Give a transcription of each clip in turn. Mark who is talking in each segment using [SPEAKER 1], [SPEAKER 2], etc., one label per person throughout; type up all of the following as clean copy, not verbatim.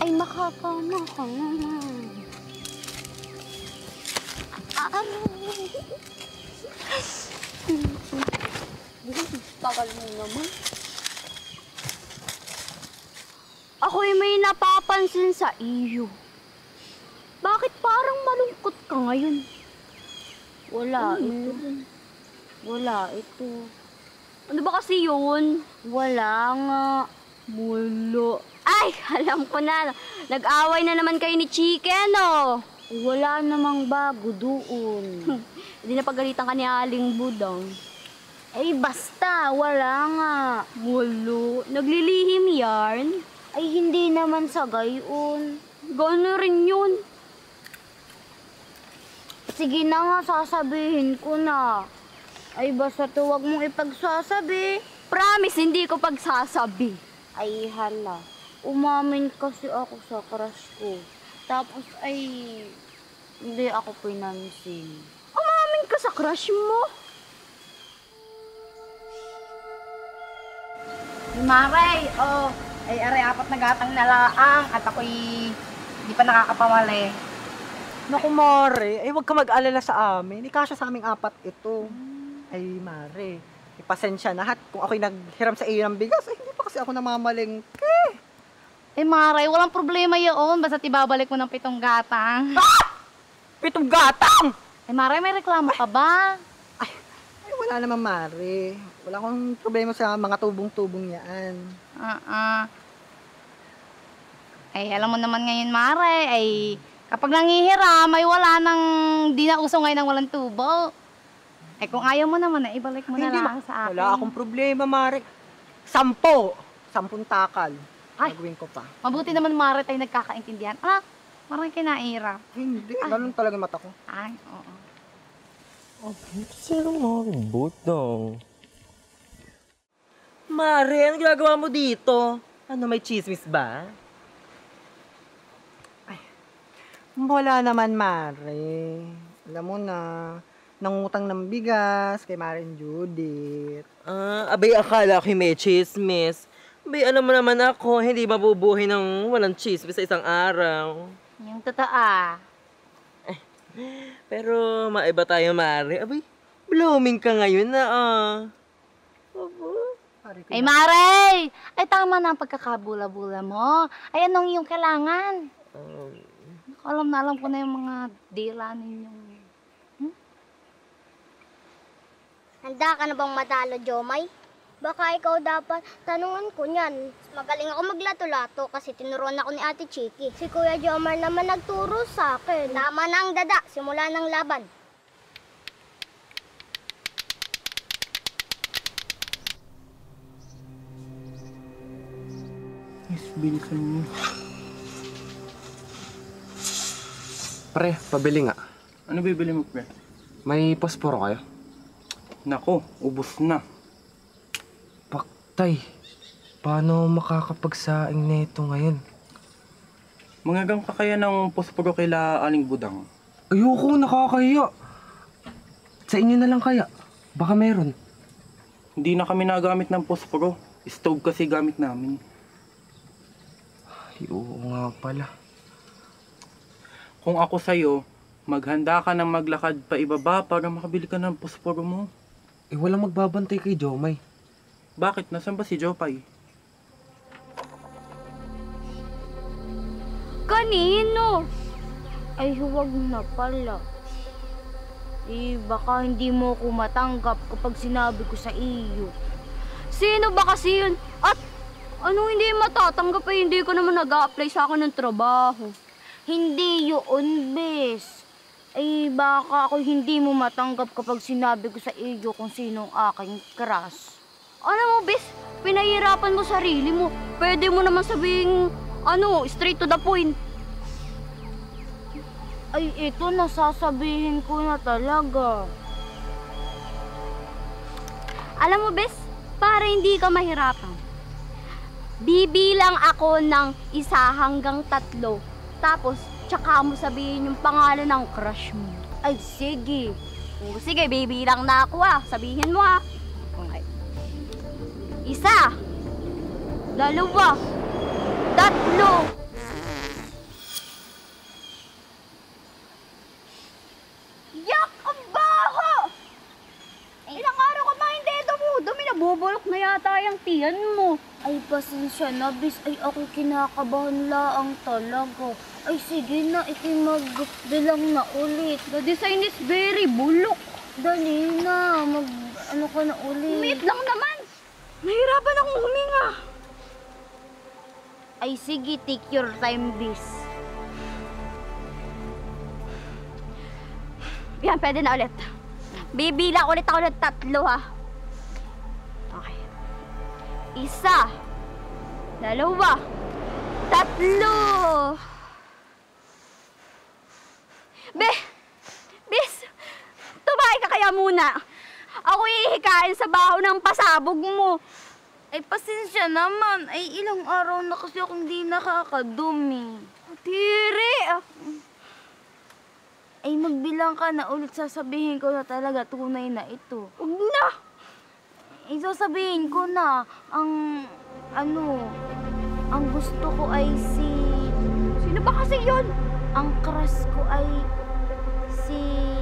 [SPEAKER 1] ay makakama ka naman. Aray! Tagal mo naman. Ako'y may napapansin sa iyo. Bakit parang malungkot ka ngayon? Wala ito. Wala ito. Ano ba kasi yun? Wala nga. Mulo. Ay, alam ko na. Nag-away na naman kayo ni Chicken, oh. Wala namang bago doon. Hindi na pagalitan ka ni Aling Budang. Eh, basta. Wala nga. Mulo. Naglilihim yarn? Ay, hindi naman sa gayon. Gano'n rin yun. Sige na nga, sasabihin ko na. Ay, basta huwag mong ipagsasabi. Promise, hindi ko pagsasabi. Ay, hala. Umamin kasi ako sa crush ko. Tapos ay, hindi ako pinansin. Umamin ka sa crush mo?
[SPEAKER 2] Maray, oh, ay aray apat na gatang nalaang at ako'y di pa nakakapamali.
[SPEAKER 3] Naku, Mare, ay huwag ka mag-alala sa amin. Ikasya sa aming apat ito. Ay, Mare, ipasensya na hat. Kung ako'y naghiram sa iyo ng bigas, ay hindi pa kasi ako namamalengke.
[SPEAKER 2] Eh, Maray, walang problema yun. Basta ibabalik mo ng 7 gatang.
[SPEAKER 3] Ah! 7 gatang!
[SPEAKER 2] Eh, Maray, may reklamo ka ba?
[SPEAKER 3] Ay, wala naman, Mare. Wala akong problema sa mga tubong-tubong yan.
[SPEAKER 2] Ay, alam mo naman ngayon, Maray, ay kapag nangihiram, ay wala nang, di na uso ngayon ng walang tubo. Eh, kung ayaw mo naman, ay ibalik mo na lang sa akin.
[SPEAKER 3] Wala akong problema, Mare. 10 takal.
[SPEAKER 2] Ay,
[SPEAKER 3] gagawin ko pa.
[SPEAKER 2] Mabuti naman, Mare, tayo nagkakaintindihan. Ah, marang kinaira.
[SPEAKER 3] Hindi, ganun talaga mata ko.
[SPEAKER 2] Ay, oo.
[SPEAKER 4] Oh, sino mga butong?
[SPEAKER 5] Mare, ano ginagawa mo dito? Ano, may chismis ba?
[SPEAKER 3] Wala naman, Mare. Alam mo na, nangutang ng bigas kay Maring Judith.
[SPEAKER 5] Abay, akala ko may chismis. Abay, alam mo naman ako, hindi mabubuhay ng walang chismis sa isang araw.
[SPEAKER 2] Yung totoo.
[SPEAKER 5] Pero maiba tayo, Mare. Abay, blooming ka ngayon na,
[SPEAKER 2] Ay, Mare! Ay, tama na ang pagkakabula-bula mo. Ay, anong iyong kailangan? Alam na alam ko na yung mga dila ninyong...
[SPEAKER 1] Handa ka na bang matalo, Jomay? Baka ikaw dapat tanungan ko niyan. Magaling ako maglato-lato kasi tinuruan ako ni Ate Chiki. Si Kuya Jomar naman nagturo sa akin. Tama na ang dada, simula ng laban.
[SPEAKER 4] Yes, bilisan niyo. Pre, pabili nga.
[SPEAKER 6] Ano bibili mo, pre?
[SPEAKER 4] May posporo kayo?
[SPEAKER 6] Nako, ubos na.
[SPEAKER 4] Paktay, paano makakapagsaing neto ngayon?
[SPEAKER 6] Mangagang ka kaya ng posporo kila Aling Budang?
[SPEAKER 4] Ayoko, nakakahiya. Sa inyo na lang kaya, baka meron.
[SPEAKER 6] Hindi na kami nagamit ng posporo. Stove kasi gamit namin.
[SPEAKER 4] Ay, oo nga pala.
[SPEAKER 6] Kung ako sa'yo, maghanda ka ng maglakad pa ibaba para makabili ka ng posporo mo.
[SPEAKER 4] Eh, walang magbabantay kay Jomay.
[SPEAKER 6] Bakit? Nasaan ba si Jopay?
[SPEAKER 1] Kanino? Ay, huwag na pala. Eh, baka hindi mo ko matanggap kapag sinabi ko sa iyo. Sino ba kasi yun? At ano hindi matatanggap ay hindi ko naman nag-a-apply sa akin ng trabaho. Hindi yun, bes. Ay, baka ako hindi mo matanggap kapag sinabi ko sa iyo kung sino ang aking crush. Ano mo, bes? Pinahirapan mo sarili mo. Pwede mo naman sabihin, straight to the point. Ay, ito nasasabihin ko na talaga. Alam mo, bes, para hindi ka mahirapan, bibilang ako ng 1 hanggang 3. Tapos, tsaka mo sabihin yung pangalan ng crush mo. Ay, sige. O, sige, bibilang na ako Sabihin mo Okay. 1, 2, 3, yan mo. Ay, pasensya na, bis. Ay, ako kinakabahan laang talaga. Ay, sige na, ikimagbilang na ulit. The design is very bulok. Dali na, ano ka na ulit.
[SPEAKER 2] Wait lang naman! Nahirapan akong huminga.
[SPEAKER 1] Ay, sige, take your time, bis.
[SPEAKER 2] Yan, pwede na ulit. Bibilang ulit ako ng 3, ha? Okay. 1, 2, 3. Bis, tumahay ka kaya muna. Ako ihikain sa baho ng pasabog mo.
[SPEAKER 1] Ay, pasensya naman. Ay, ilang araw na kasi akong di nakakadumi.
[SPEAKER 2] Tiri!
[SPEAKER 1] Ay, magbilang ka na ulit. Sasabihin ko na talaga tunay na ito.
[SPEAKER 2] Huwag na!
[SPEAKER 1] Ay, sasabihin ko na ang gusto ko ay si...
[SPEAKER 2] Sino ba kasi yun?
[SPEAKER 1] Ang crush ko ay si...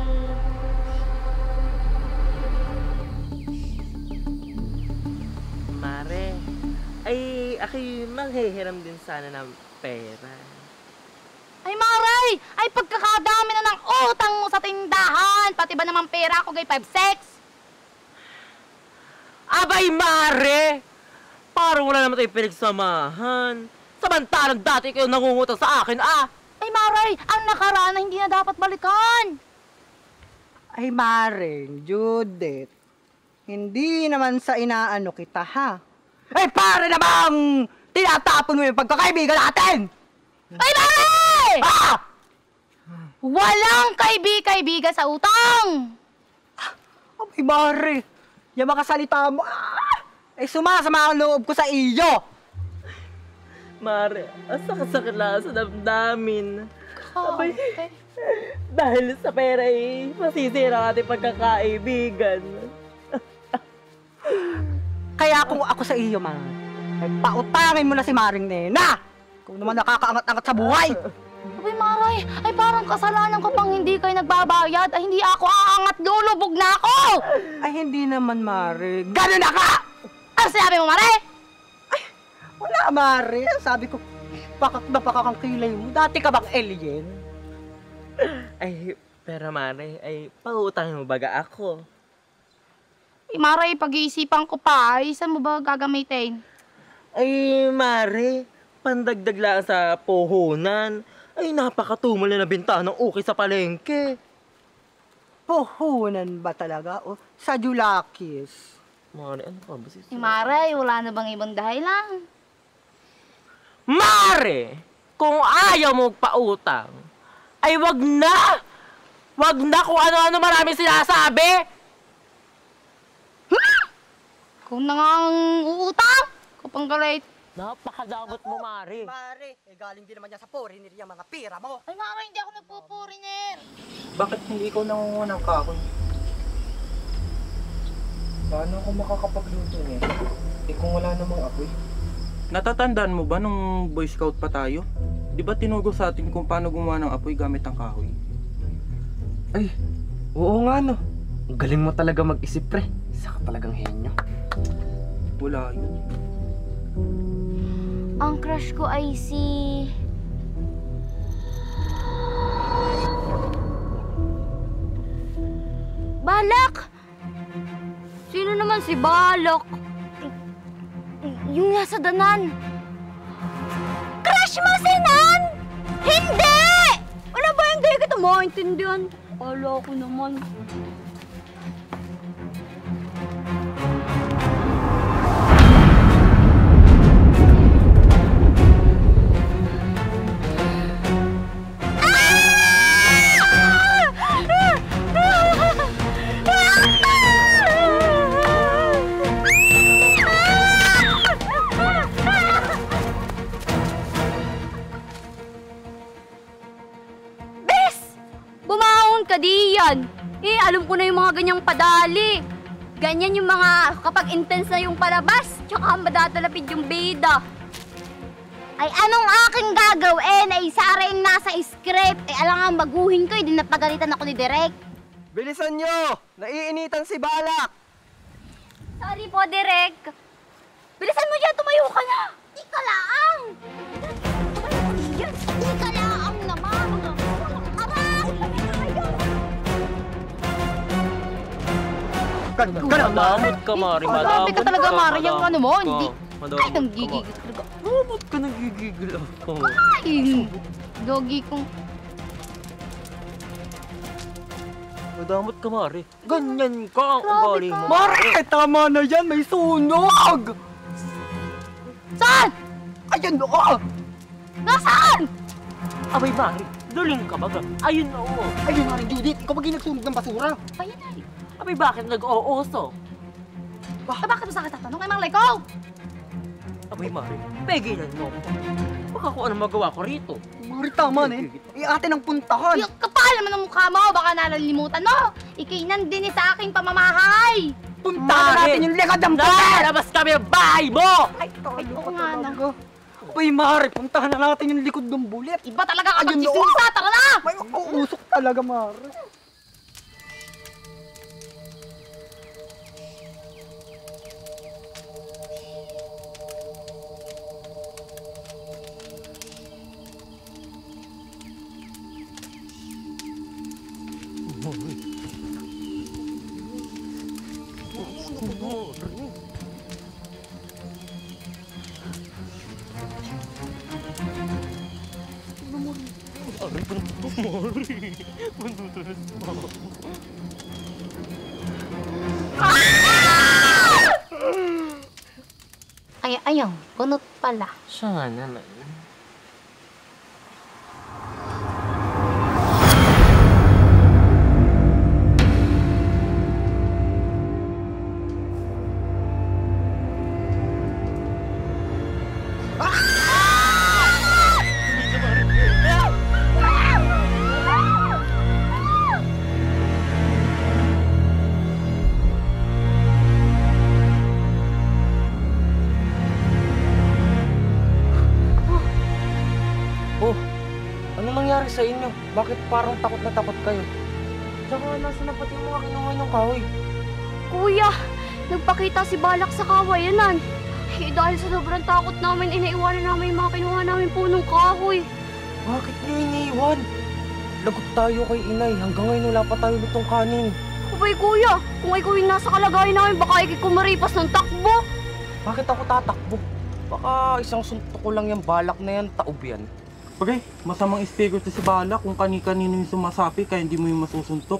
[SPEAKER 5] Mare, ay ako'y manghihiram din sana ng pera.
[SPEAKER 2] Ay, Maray! Ay, pagkakadami na ng utang mo sa tindahan. Pati ba naman pera ko gay 5-6?
[SPEAKER 5] Abay, Mare! Parang wala naman tayong pinagsamahan. Samantalang dati kayo nangungutang sa akin, ah!
[SPEAKER 2] Ay, Maray! Ang nakaraan na hindi na dapat balikan.
[SPEAKER 3] Ay, Mare, Judith. Hindi naman sa inaano kita, ha? Ay, para namang tinatapon mo yung pagkakaibigan natin!
[SPEAKER 2] Ay, Maray!
[SPEAKER 3] Ah!
[SPEAKER 2] Walang kaibigan sa utang!
[SPEAKER 3] Ay, Mare, yung makasalita mo, ay sumasama ang loob ko sa iyo!
[SPEAKER 5] Mare, asa kasakit lang sa damdamin. Abay,
[SPEAKER 2] Okay.
[SPEAKER 5] dahil sa pera masisira ang ating pagkakaibigan.
[SPEAKER 3] Kaya kung ako sa iyo, Mare, ay pautangin mo na si Maring Nena! Kung naman nakakaangat-angat sa buhay!
[SPEAKER 2] Ay, Maray! Ay, parang kasalanan ko pang hindi kayo nagbabayad. Ay, hindi ako aangat, lulubog na ako!
[SPEAKER 3] Ay, hindi naman, Mare. Gano'n na ka!
[SPEAKER 2] Ano sinabi mo, Maray?
[SPEAKER 3] Wala, Mare. Sabi ko, pakak na pakak ang kilay mo. Dati ka bang alien?
[SPEAKER 5] Ay, pero Mare, ay pautangin mo baga ako.
[SPEAKER 2] Ay, Maray, pag-iisipan ko pa. Ay, saan mo ba gagamitin?
[SPEAKER 5] Ay, Mare, pandagdag lang sa puhunan. Ay, napakatumal na bintanang okay sa palengke.
[SPEAKER 3] Puhunan ba talaga? O sa Julakis?
[SPEAKER 5] Mare, ano ka ba sis?
[SPEAKER 2] Ay, Maray, wala na bang ibang dahilan?
[SPEAKER 5] Mare, kung ayaw mo pautang, ay wag na! Wag na kung ano-ano marami sinasabi!
[SPEAKER 2] Kung nangang uutang, kapang galit.
[SPEAKER 5] Napakadamot mo, Mare.
[SPEAKER 3] Mare, galing din naman yan sa foreigner yung mga pira mo.
[SPEAKER 2] Ay, Maray, hindi ako nagpupuriner.
[SPEAKER 6] Bakit hindi ikaw nangungunang kahoy? Paano ako makakapagluto niya? Eh kung wala namang apoy. Natatandaan mo ba nung Boy Scout pa tayo? Di ba tinuro sa atin kung paano gumawa ng apoy gamit ang kahoy?
[SPEAKER 4] Ay, oo nga no. Ang galing mo talaga mag-isip, pre. Isa ka talagang henyo.
[SPEAKER 6] Wala yun.
[SPEAKER 1] Ang crush ko ay si...
[SPEAKER 2] Balak! Sino naman si Balak?
[SPEAKER 1] Yung nasa danan.
[SPEAKER 2] Crush mo si Nan? Hindi! Ano ba hindi kita maintindihan? Ala ko naman. Kadiyan. Alam ko na yung mga ganyang padali. Ganyan yung mga kapag intense na yung palabas, tsaka madatalapid yung bida.
[SPEAKER 1] Ay, anong aking gagawin? Ay, Sara yung nasa script. Alam nga, baguhin ko. Hindi napagalitan ako ni Direk.
[SPEAKER 3] Bilisan nyo! Naiinitan si Balak!
[SPEAKER 1] Sorry po, Direk. Bilisan
[SPEAKER 5] Madamot ka, Mari.
[SPEAKER 2] Grabe ka talaga, Mari. Yung ano mo, hindi. Ay, nang
[SPEAKER 5] ka,
[SPEAKER 2] gigigil talaga.
[SPEAKER 5] Ba't ka nagigigil ako?
[SPEAKER 2] Ay, gogi kong...
[SPEAKER 5] Madamot ka, Mari. Ganyan ka ang
[SPEAKER 2] Grabe
[SPEAKER 5] ugali
[SPEAKER 2] ka.
[SPEAKER 5] mo.
[SPEAKER 3] Mare, tama na yan. May sunog!
[SPEAKER 2] Saan?
[SPEAKER 3] Ayan, oo!
[SPEAKER 2] Nasaan?
[SPEAKER 5] Abay, Mari. Duling ka baga. Ayun, oo.
[SPEAKER 3] Ayun, Mare Judith. Ikaw ba nagsunog ng basura?
[SPEAKER 2] Ayan ay.
[SPEAKER 5] Abay, bakit nag-ooso?
[SPEAKER 2] Bakit mo sa akin tatanong kay Mang Leko?
[SPEAKER 5] Abay, Mari. Pegilan mo ako. Baka kung anong magawa ko rito.
[SPEAKER 3] Mare, tama na eh. Atin ang puntahan.
[SPEAKER 2] Yung kapal naman ng mukha mo, baka nalalimutan mo. Ikinan din sa aking pamamahay.
[SPEAKER 3] Puntahan na natin yung likod ng puti!
[SPEAKER 5] Lalabas kami ng bahay mo!
[SPEAKER 3] Ay, talo
[SPEAKER 2] oo
[SPEAKER 3] ka
[SPEAKER 2] nga,
[SPEAKER 3] talaga. Uy, Mare, puntahan na natin yung likod ng bulit.
[SPEAKER 2] Iba talaga kapag
[SPEAKER 3] Ayun,
[SPEAKER 2] chismosa, tara na!
[SPEAKER 3] May uusok talaga, Mare.
[SPEAKER 2] Ay, ayaw, bunot pala.
[SPEAKER 5] Siya nga naman. Oh, ano nangyari sa inyo? Bakit parang takot na takot kayo? Tsaka nasa na pati yung mga kinuha ng kahoy?
[SPEAKER 1] Kuya, nagpakita si Balak sa kawayanan. Eh, dahil sa sobrang takot namin, inaiwanan namin yung mga kinuha namin punong kahoy.
[SPEAKER 5] Bakit nyo iniiwan? Lagot tayo kay inay. Hanggang ngayon wala pa tayo lutong kanin.
[SPEAKER 1] Abay kuya, kung ikaw yung nasa kalagayan namin, baka kumaripas ng takbo.
[SPEAKER 5] Bakit ako tatakbo? Baka isang suntok ko lang yung balak na yan, taob yan.
[SPEAKER 6] Okay, masamang speaker to si Bala kung kani-kanino yung sumasapi kaya hindi mo yung masusuntok.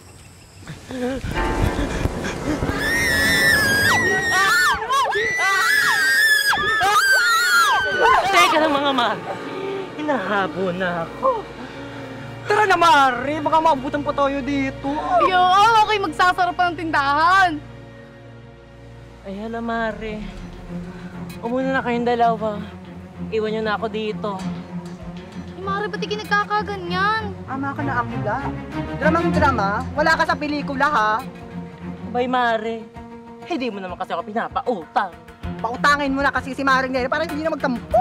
[SPEAKER 5] Teka lang mga man. Hinahabo na ako.
[SPEAKER 3] Tara na, Mare. Baka maabutan pa tayo dito.
[SPEAKER 2] Yo, okay, magsasarap pa ng tindahan.
[SPEAKER 5] Ay, hala Mare. Umuna na kayong dalawa. Iwan nyo na ako dito.
[SPEAKER 2] Mari, ba't di nagkakaganyan?
[SPEAKER 3] Ama ka na, Akila. Dramang drama. Wala ka sa pelikula, ha?
[SPEAKER 5] Bay Mare. Hindi mo naman kasi ako pinapautang.
[SPEAKER 3] Pautangin mo na kasi si Maring Nere para hindi na magtampo.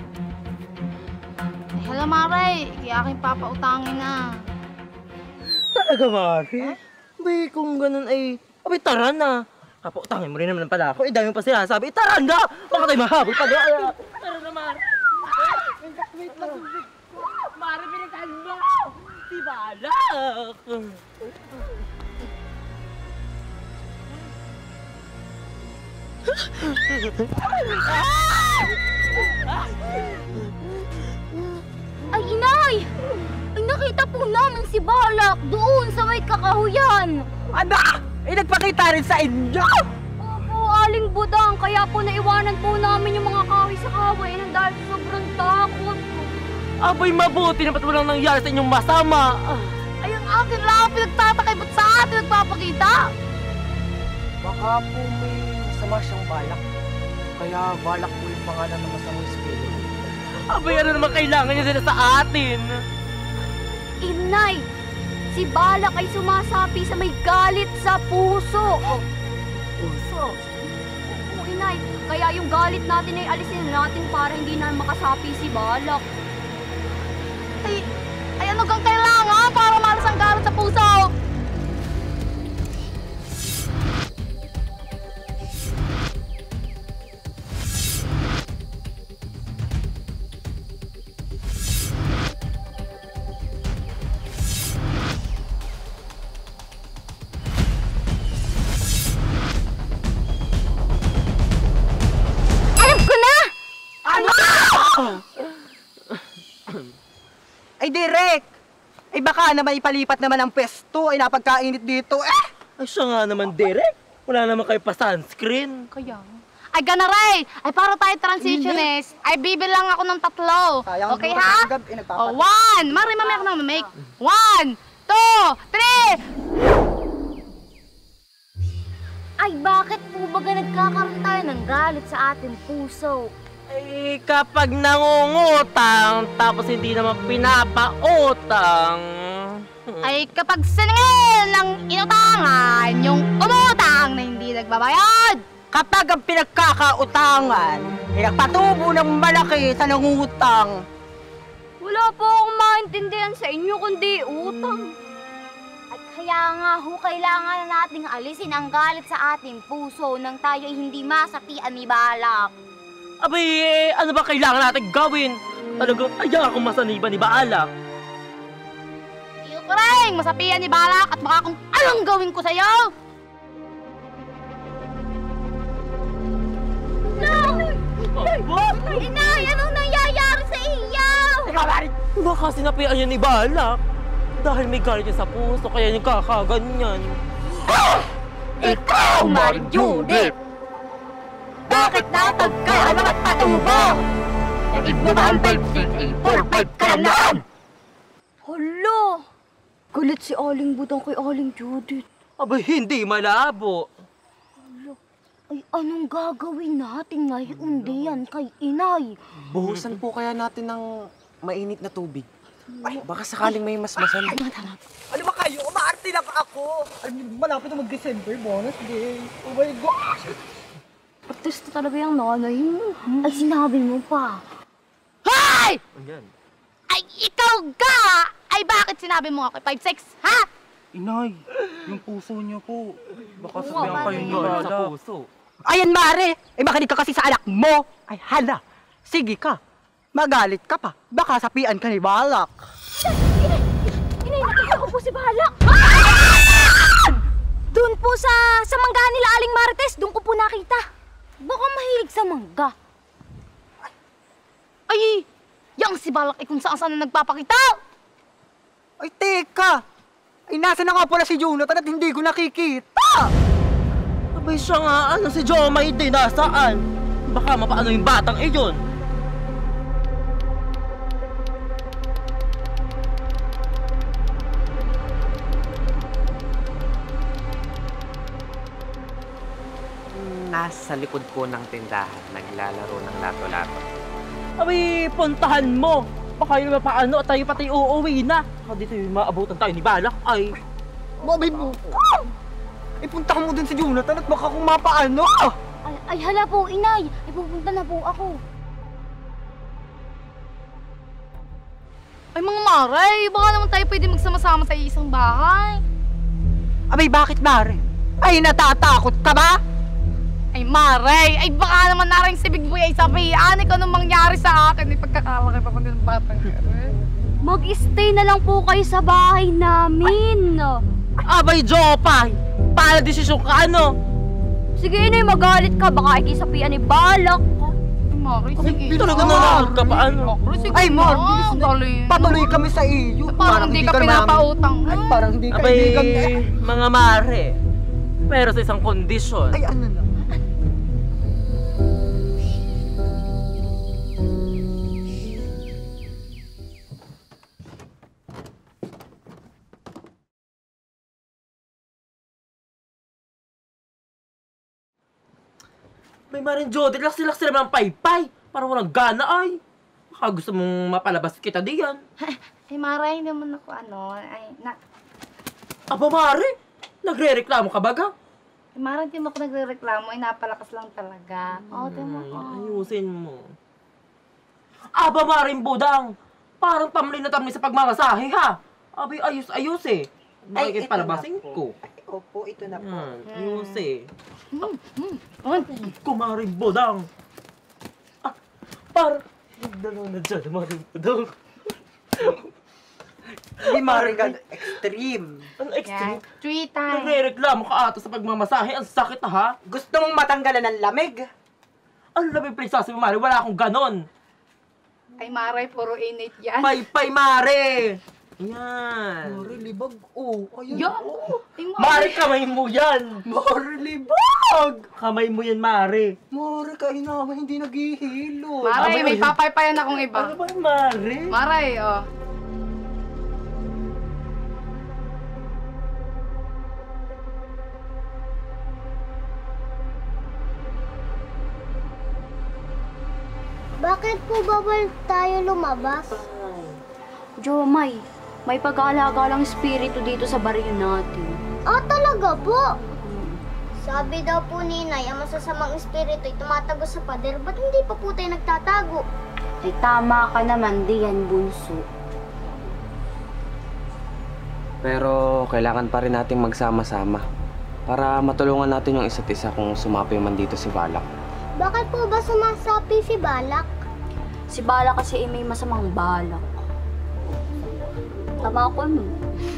[SPEAKER 2] Ay, hala, Mare. Kaya aking papautangin na.
[SPEAKER 5] Talaga Mare? Bay, kung ganun ay... Abay, tara na. Kapautangin mo rin naman pala ako. Dami pa sinasabi. Tara na! Baka tayo mahabol pa doon. Tara na, Mare. Wait lang. Mare, pinagtahan mo! Si Balak!
[SPEAKER 1] Ay, inay! Ay, nakita po namin si Balak doon sa may kakahuyan.
[SPEAKER 3] Ano? Nagpakita rin sa inyo!
[SPEAKER 1] Opo, Aling Budang. Kaya po naiwanan po namin yung mga kahoy sa kawayanan dahil sa sobrang takot.
[SPEAKER 5] Abay, mabuti na ba't walang nangyari sa inyong masama?
[SPEAKER 2] Ay, ang akin lang ang pinagtatakay. Ba't sa atin nagpapakita?
[SPEAKER 4] Baka po may masama siyang balak. Kaya balak po yung pangalan ng masamang espiritu.
[SPEAKER 5] Abay, ano naman kailangan niya sila sa atin?
[SPEAKER 1] Inay, si Balak ay sumasapi sa may galit sa puso.
[SPEAKER 5] Puso?
[SPEAKER 1] Oo, inay. Kaya yung galit natin ay alisin natin para hindi na makasapi si Balak.
[SPEAKER 2] Ay, ano kang kailangan para malas ang galit sa puso?
[SPEAKER 3] Ay, Direk! Ay, baka naman ipalipat naman ang pwesto. Ay, napagkainit dito.
[SPEAKER 5] Ay, siya nga naman, Derek. Wala naman kayo pa sunscreen.
[SPEAKER 2] Kaya. Ay, ganaray! Ay, para tayo transitionist. Ay, bibilang ako ng 3.
[SPEAKER 3] Sayang
[SPEAKER 2] Okay,
[SPEAKER 3] butas
[SPEAKER 2] ha?
[SPEAKER 3] ng gabi,
[SPEAKER 2] Oh,
[SPEAKER 3] nagpapat-
[SPEAKER 2] 1! Mari, mamaya ko na mamake. 1, 2, 3!
[SPEAKER 1] Ay, bakit po baga nagkakaroon tayo ng galit sa ating puso?
[SPEAKER 5] Eh, kapag nangungutang, tapos hindi naman pinapautang.
[SPEAKER 2] Ay, kapag siningil ng inutangan, yung umutang na hindi nagbabayad.
[SPEAKER 3] Kapag ang pinagkakautangan, ay nagpatubo ng malaki sa nangungutang.
[SPEAKER 1] Wala po akong maintindihan sa inyo kundi utang. At kaya nga ho, kailangan na nating alisin ang galit sa ating puso nang tayo ay hindi masapian ni Balak.
[SPEAKER 5] Abay, ano ba kailangan natin gawin? Talagang ayaw akong masaniba ni Balak.
[SPEAKER 2] Iyo ko rin, masapian ni Balak at baka kung anong gawin ko sa'yo.
[SPEAKER 1] Inay, anong nangyayari sa iyo?
[SPEAKER 5] Baka sinapian niya ni Balak. Dahil may galit niya sa puso, kaya niya kakaganyan.
[SPEAKER 1] Ikaw, Maring Judith! Bakit natag ka at patubo? Naging bumang bagsik, i-forfeit ka lang! Hala! Galit si Aling Budang kay Aling Judith.
[SPEAKER 5] Abay, hindi malabo.
[SPEAKER 1] Ay, anong gagawin natin ngayon diyan kay Inay?
[SPEAKER 4] Buhusan po kaya natin ng mainit na tubig. Ay, baka sakaling may masmasan.
[SPEAKER 3] Ano ba kayo? Umaarte lang ako. Ay, malapit na mag-December bonus day. Oh my gosh!
[SPEAKER 1] Artista talaga yung nanay mo. Ay, sinabi mo pa.
[SPEAKER 2] Hoy!
[SPEAKER 5] Ayan.
[SPEAKER 2] Ay, ikaw ka! Ay, bakit sinabi mo ako 5'6", ha?
[SPEAKER 6] Inay, yung puso niyo po. Baka
[SPEAKER 1] Oo,
[SPEAKER 6] sabihan kayo ni
[SPEAKER 1] pare.
[SPEAKER 5] Galit sa
[SPEAKER 6] Balak.
[SPEAKER 5] puso.
[SPEAKER 3] Ayan, Mare! Ay, makinig ka kasi sa anak mo! Ay, hala! Sige ka! Magalit ka pa! Baka sapian ka ni Balak!
[SPEAKER 1] Inay, nakita ko po si Balak. Doon po sa manggahan nila Aling Marites, doon ko po nakita. Baka mahilig sa mangga.
[SPEAKER 2] Ay, yang si Balak ay kung saan na nagpapakita.
[SPEAKER 3] Ay, teka! Ay, nasa na nga pala si Jonathan at hindi ko nakikita!
[SPEAKER 5] Abay, siya nga, ano si Jomay din, nasaan? Baka mapaano yung batang iyon.
[SPEAKER 4] Nasa likod po ng tindahan, naglalaro ng lato-lato.
[SPEAKER 5] Abay, puntahan mo. Baka yun paano at tayo pati uuwi na. Baka dito yung maabutan tayo ni Balak. Ay,
[SPEAKER 3] Babay mo! Ay, punta mo dun si Jonathan at baka kung mapaano!
[SPEAKER 1] Ay, hala po, Inay. Ay, pupunta na po ako.
[SPEAKER 2] Ay, mga maray, baka naman tayo pwede magsama-sama sa isang bahay.
[SPEAKER 3] Abay, bakit, Mare? Ay, natatakot ka ba?
[SPEAKER 2] Ay, maray, ay baka naman naring si Big Boy ay sabihan. Ikaw nung mangyari sa akin, ay pagkakalaki pa ng batang yan.
[SPEAKER 1] Mag-stay na lang po kayo sa bahay namin.
[SPEAKER 5] abay, Jopay. Paano desisyon ka, ano?
[SPEAKER 1] Sige, Inay, magalit ka. Baka ikisapian ni Balak.
[SPEAKER 2] Ay, maray, sige.
[SPEAKER 5] Talaga
[SPEAKER 3] na.
[SPEAKER 5] nanonood ka pa, ano?
[SPEAKER 2] Maray, sige
[SPEAKER 3] Ay, Mar,
[SPEAKER 2] na.
[SPEAKER 3] bilis na.
[SPEAKER 2] Dali.
[SPEAKER 3] Patuloy kami sa iyo.
[SPEAKER 2] Parang hindi ka
[SPEAKER 3] naman-
[SPEAKER 2] pinapautang.
[SPEAKER 3] Ay, parang hindi ka
[SPEAKER 5] Abay,
[SPEAKER 3] kaibigan.
[SPEAKER 5] mga mare. Pero sa isang kondisyon.
[SPEAKER 3] Ay, ano na?
[SPEAKER 5] May maring Jody, laksi-laksi naman ng paypay. Parang walang gana ay. Baka gusto mong mapalabas kita diyan.
[SPEAKER 2] Ay, maray, hindi naman ako
[SPEAKER 5] Aba, mare. Nagre-reklamo ka baga?
[SPEAKER 2] Ay, maray, hindi mo ako nagre-reklamo. Ay, napalakas lang talaga. Oo, tama ko.
[SPEAKER 5] Ayusin mo. Aba, maring budang. Parang tamlin na tamlin sa pagmamasahe, ha? Abay, ayos-ayos eh. Bakit palabasin ko?
[SPEAKER 3] Ay, opo, ito na po.
[SPEAKER 5] Ayos eh. Kumaring budang. Ah, parang... Dalaw na dyan, maring budang.
[SPEAKER 3] Hindi, Mare, gan extreme.
[SPEAKER 5] Ang
[SPEAKER 2] Yan.
[SPEAKER 5] extreme.
[SPEAKER 2] 3 times.
[SPEAKER 5] Nagre-reklamo ka ata sa pagmamasahe. Ang sakit ha?
[SPEAKER 3] Gusto mong matanggalan ng lamig?
[SPEAKER 5] Ang labi prinsasa mo, Mari. Wala akong ganon.
[SPEAKER 2] Ay, Maray, puro init yan.
[SPEAKER 5] Pay, Mare! Yan.
[SPEAKER 3] Mare, libag. Oh, ayan.
[SPEAKER 2] Yan.
[SPEAKER 3] Oh.
[SPEAKER 2] Ay,
[SPEAKER 5] Mare, kamay mo yan!
[SPEAKER 3] Mare, libag.
[SPEAKER 5] Kamay mo yan, Mare.
[SPEAKER 3] Mare, kainawa, hindi naghihilo.
[SPEAKER 2] Maray, may papaypayan akong iba.
[SPEAKER 5] Ano ba, Mare?
[SPEAKER 2] Maray, oh.
[SPEAKER 1] Bakit po bawal tayo lumabas? Jomay, may pag-aalaga lang espiritu dito sa baryo natin. Ah, talaga po? Sabi daw po ni Nay, ang masasamang espiritu ay tumatago sa pader. Ba't hindi pa po tayo nagtatago? Ay tama ka naman, Diyan Bunso.
[SPEAKER 4] Pero kailangan pa rin nating magsama-sama para matulungan natin yung isa't isa kung sumapi man dito si Balak.
[SPEAKER 1] Bakit po ba sumasapi si Balak? Si Balak kasi ay may masamang balak. Tama ko no.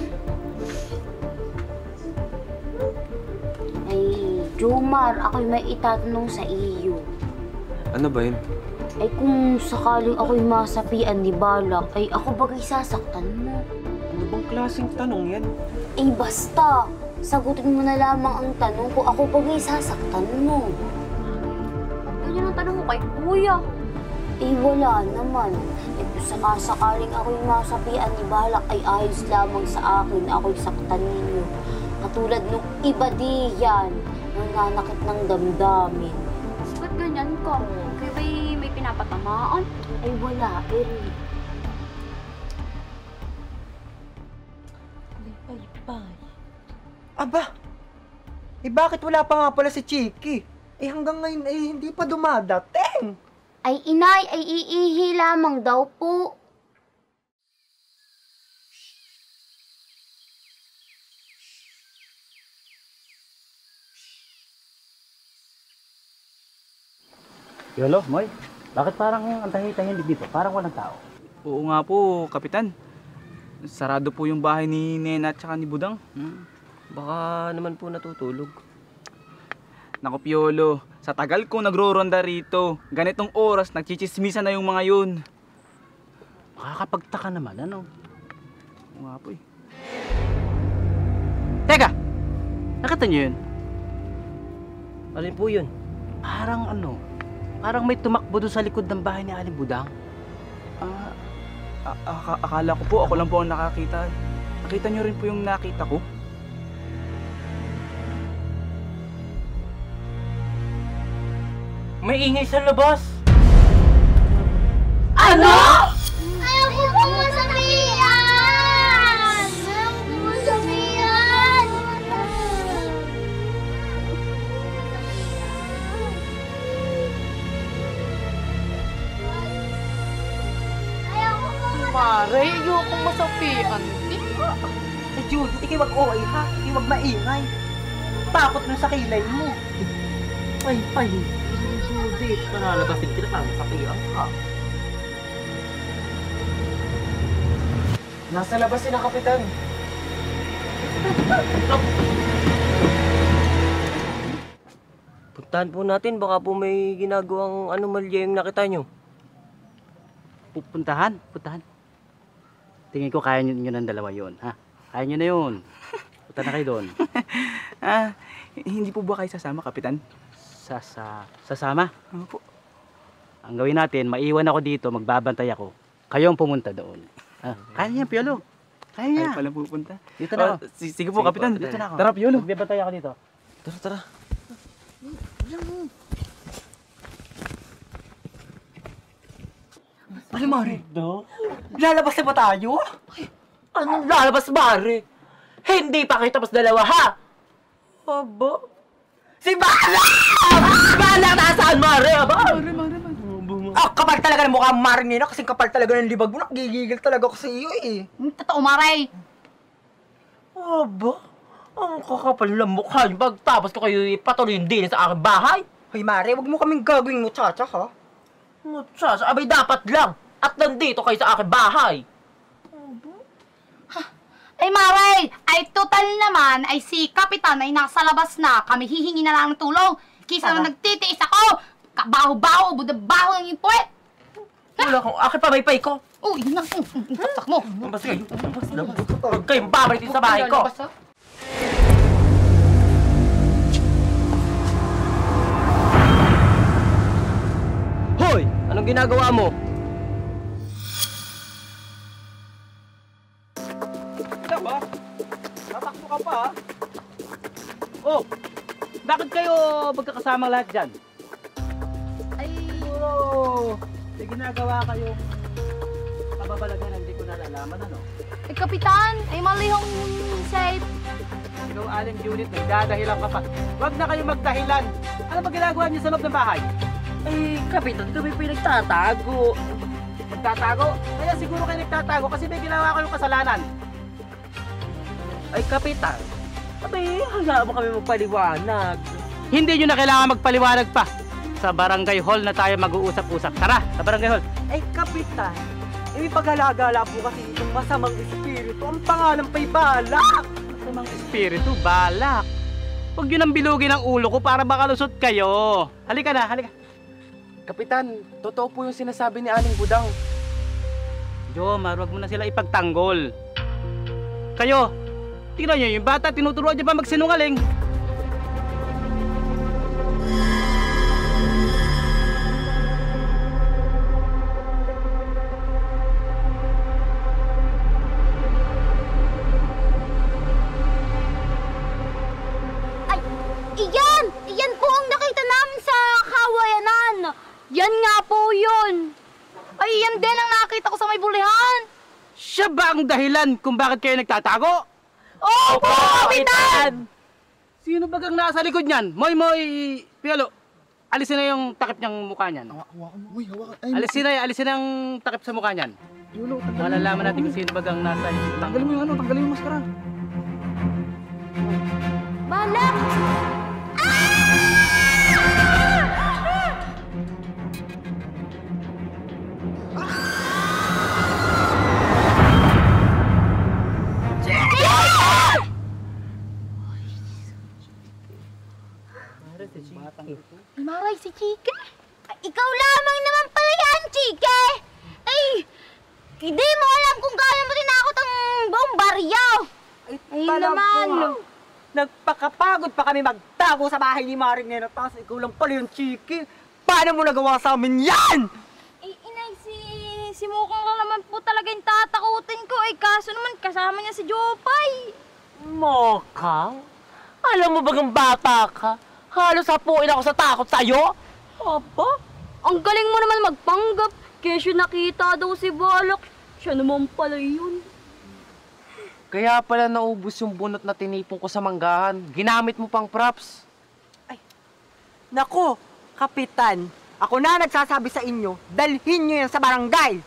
[SPEAKER 1] Ay, Jomar, ako'y may itatanong sa iyo.
[SPEAKER 4] Ano ba yun?
[SPEAKER 1] Ay kung sakaling ako'y masapian ni Balak, ay ako bagay sasaktan mo.
[SPEAKER 4] Ano bang klaseng tanong yan?
[SPEAKER 1] Eh basta, sagutin mo na lamang ang tanong kung ako bagay sasaktan mo. Ganyan ang tanong mo kay Kuya. Eh wala naman. Eh kung sakaling ako'y masapian ni Balak ay ayos lamang sa akin, ako'y saktan ninyo. Katulad nung iba diyan, nananakit ng damdamin. Ba't ganyan ka? Kaya may pinapatamaan? Ay wala, Eri.
[SPEAKER 3] Aba, eh bakit wala pa nga pala si Chiki? Eh hanggang ngayon ay hindi pa dumadating.
[SPEAKER 1] Ay inay, ay iihi lamang daw po.
[SPEAKER 7] Yolo, Moy, bakit parang ang tahimik dito? Parang walang tao.
[SPEAKER 8] Oo nga po, Kapitan. Sarado po yung bahay ni Nena at saka ni Budang.
[SPEAKER 5] Baka naman po natutulog.
[SPEAKER 8] Naku, Piolo, sa tagal ko nagro-ronda rito, ganitong oras nagchichismisan na yung mga yun.
[SPEAKER 7] Makakapagtaka naman, ano?
[SPEAKER 8] Oo nga po eh.
[SPEAKER 7] Teka! Nakita niyo yun?
[SPEAKER 5] Alin po yun?
[SPEAKER 7] Parang may tumakbo doon sa likod ng bahay ni Aling Budang.
[SPEAKER 8] Akala ko po, ako lang po ang nakakita. Nakita nyo rin po yung nakita ko?
[SPEAKER 5] May ingay sa labas!
[SPEAKER 1] Ano? Ayaw ko po masabihan! Ayaw ko masabihan! Ayaw ko po
[SPEAKER 2] Maray, ayoko masapian.
[SPEAKER 3] Eh Jude, hindi kayo mag-OA ha? Hindi wag maingay. Takot na sa kilay mo.
[SPEAKER 5] Pay. Judith, panalabasin kita parang sapian ka.
[SPEAKER 4] Nasa labas si na, Kapitan.
[SPEAKER 5] Puntahan po natin, baka po may ginagawang anomalya yung nakita nyo.
[SPEAKER 7] Puntahan. Tingin ko kaya nyo ng dalawa yun, ha? Kaya nyo na yun. Punta na kayo doon.
[SPEAKER 8] Hindi po ba kayo sasama, Kapitan?
[SPEAKER 7] Sasama?
[SPEAKER 8] Ano po?
[SPEAKER 7] Ang gawin natin, maiwan ako dito, magbabantay ako. Kayong pumunta doon. Kaya niya, Piolo. Kaya niya.
[SPEAKER 8] Ay, pala pupunta.
[SPEAKER 7] Dito na ako.
[SPEAKER 8] Sige po, Kapitan.
[SPEAKER 7] Dito na ako.
[SPEAKER 8] Tara, Piolo.
[SPEAKER 7] Magbabantay ako dito.
[SPEAKER 5] Tara.
[SPEAKER 3] Ay, Mare. Lalabas na ba tayo?
[SPEAKER 5] Anong lalabas, Mare? Hindi pa kita mas dalawa, ha? Aba? Si Bala! Bala, nasaan, Mare? Aba?
[SPEAKER 3] Ah, kapal talaga ng mukha Mare nina kasi kapal talaga ng libag mo. Nakigigil talaga ako sa iyo eh.
[SPEAKER 2] Totoo, Maray.
[SPEAKER 5] Aba? Ang kakapal ng mukha niyo. Pagtapos ko kayo ipatuloy yung dinis sa aking bahay.
[SPEAKER 3] Hoy Mare, wag mo kaming gagawing muchacha ha.
[SPEAKER 5] Mutsas, abay dapat lang. At nandito kayo sa aking bahay.
[SPEAKER 2] Ay, Maray, ay total naman ay si Kapitan ay nasa labas na. Kami hihingi na lang ng tulong. Kisa na nagtitiis ako. Kabaho-baho, budabaho ng yung puwet.
[SPEAKER 5] Wala kang akin pa may pay ko.
[SPEAKER 2] Oh, yun lang. Taktak mo.
[SPEAKER 5] Labas kayo. Labas. Huwag kayong babalik din sa bahay ko.
[SPEAKER 2] Lalabas, ha?
[SPEAKER 4] Hoy! Anong ginagawa mo?
[SPEAKER 7] Ano ba? Tatakbo ka pa, ha? Oh, bakit kayo magkakasamang lahat dyan?
[SPEAKER 2] Ay,
[SPEAKER 7] Siguro, may ginagawa kayong kababalagan na hindi ko nalalaman, ano?
[SPEAKER 2] eh, Kapitan, ay malihong safe.
[SPEAKER 7] Ikaw, Aling Unit, nagdadahilan ka pa. Huwag na kayo magdahilan. Ano ba ginagawa niyo sa loob ng bahay?
[SPEAKER 5] Ay, kapitan, kami pinagtatago.
[SPEAKER 7] Magtatago? Kaya siguro kayo nagtatago kasi may ginawa kayong kasalanan.
[SPEAKER 5] Ay, kapitan. Abay, hanga mo kami magpaliwanag.
[SPEAKER 7] Hindi nyo na kailangan magpaliwanag pa. Sa barangay hall na tayo mag-uusap-usap. Tara, sa barangay hall.
[SPEAKER 3] Ay, kapitan. May paghalagala po kasi itong masamang espiritu. Ang pangalan pa'y Balak.
[SPEAKER 7] Masamang espiritu, balak. Huwag nyo nang bilugin ang ulo ko para makalusot kayo. Halika na, halika.
[SPEAKER 4] Kapitan, totoo po yung sinasabi ni Aling Budang.
[SPEAKER 7] Jomar, huwag mo na sila ipagtanggol. Kayo, tingnan nyo yung bata, tinuturuan niya pa magsinungaling.
[SPEAKER 1] Ay, iyan! Iyan po ang nakita namin sa kawayanan. Yan nga po yun.
[SPEAKER 2] Ay, yan din ang nakita ko sa may bulihan.
[SPEAKER 7] Siya ba ang dahilan kung bakit kayo nagtatago?
[SPEAKER 2] Opo, Kapitan!
[SPEAKER 7] Sino bagang nasa likod niyan? Moy, Piolo, alisin na yung takip niyang mukha niyan. Alisin na yung takip sa mukha niyan. Malalaman natin kung sino bagang nasa likod. Tanggalin mo yung tanggalin mo yung maskara.
[SPEAKER 1] Balak!
[SPEAKER 2] Maray si Chike.
[SPEAKER 1] Ikaw lamang naman pala yan, Chike! Ay, hindi mo alam kung kaya mo tinakot ang buong baryo! Ay naman!
[SPEAKER 3] Nagpakapagod pa kami magtago sa bahay ni Maring Nena. Tapos ikaw lang pala yung chiki. Paano mo nagawa sa amin yan?
[SPEAKER 1] Eh, inay, si Mukong lang naman po talaga yung tatakutin ko. Eh, kaso naman kasama niya si Jopay.
[SPEAKER 5] Moka? Alam mo bagang bata ka? Halos hapuin ako sa takot sa'yo.
[SPEAKER 1] Aba, ang galing mo naman magpanggap. Kesyo nakita daw si Balak. Siya naman pala yun.
[SPEAKER 4] Kaya pala naubos yung bunot na tinipon ko sa manggahan. Ginamit mo pang props.
[SPEAKER 3] Nako, kapitan. Ako na nagsasabi sa inyo, dalhin nyo yan sa barangay.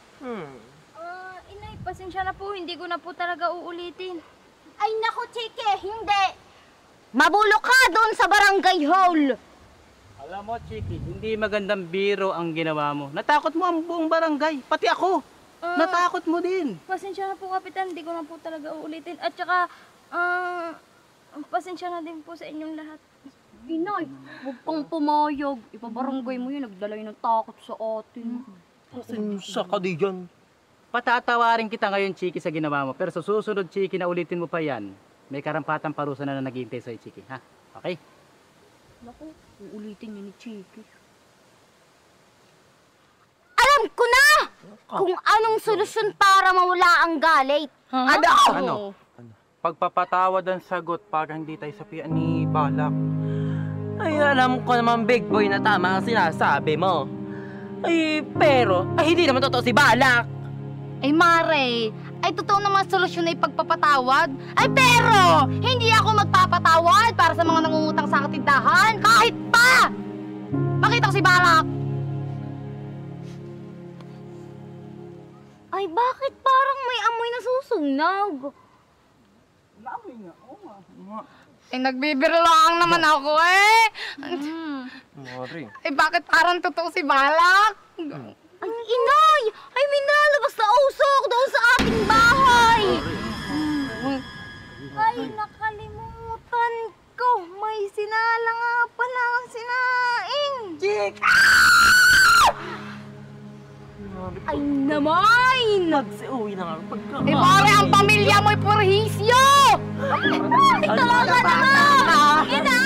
[SPEAKER 1] Inay, pasensya na po. Hindi ko na po talaga uulitin. Ay, naku, Chike, hindi. Mabulok ka doon sa barangay hall.
[SPEAKER 7] Alam mo, Chiki, hindi magandang biro ang ginawa mo. Natakot mo ang buong barangay, pati ako. Natakot mo din.
[SPEAKER 1] Pasensya na po, Kapitan. Hindi ko na po talaga uulitin. At saka, pasensya na din po sa inyong lahat. Inay, huwag kang pumayag. Ipabarangay mo yun. Nagdalay ng takot sa atin.
[SPEAKER 5] Pasensya ka di yan.
[SPEAKER 7] Patatawarin kita ngayon, Chiki, sa ginawa mo. Pero sa susunod, Chiki, na ulitin mo pa yan, may karampatang parusa na naghihintay sa'yo, Chiki. Ha? Okay?
[SPEAKER 1] Naku, uulitin niya ni Chiki. Alam ko na! Kung anong solusyon para mawala ang galit.
[SPEAKER 6] Ano? Pagpapatawad ang sagot para hindi tayo sapian ni Balak.
[SPEAKER 5] Ay, alam ko naman, big boy, na tama ang sinasabi mo. Ay, pero, hindi naman totoo si Balak.
[SPEAKER 2] Ay, Mare, ay totoo naman solusyon ay pagpapatawad. Ay, pero, hindi ako magpapatawad para sa mga nangungutang sa katindahan. Kahit pa! Pakita ko si Balak.
[SPEAKER 1] Ay, bakit parang may amoy na susunog?
[SPEAKER 2] Ay, nagbibiro lang naman ako eh.
[SPEAKER 4] Mari.
[SPEAKER 2] Ay, bakit parang totoo si Balak?
[SPEAKER 1] Ang inay! Ay, may nalabas na usok doon sa ating bahay! Ay, nakalimutan ko. May sinala nga pala ang sinaing.
[SPEAKER 3] Chik!
[SPEAKER 2] Ay naman!
[SPEAKER 5] Magsiuwi na nga pagka...
[SPEAKER 2] Eh pare, ang pamilya mo'y purhisyo! Ay talaga naman! Ina!